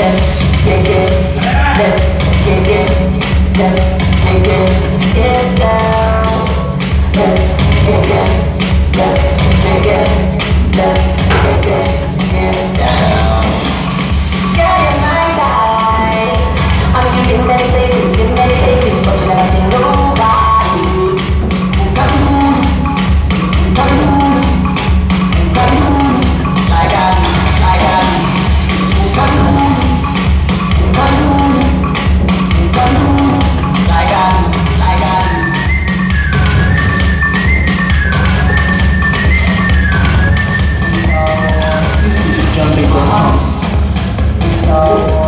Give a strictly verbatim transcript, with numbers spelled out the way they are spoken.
let's kick it, let's kick it, let's kick it, get down. Let's kick it, let's kick it, let's kick it, get down. Girl, you're my type. I mean, you've been many places, in many places, but you never seen nobody. Come on, come on, come on, like I do, like I do. Come on, come on, come on, like I do, like I do. Oh, excuse me, jumping around. So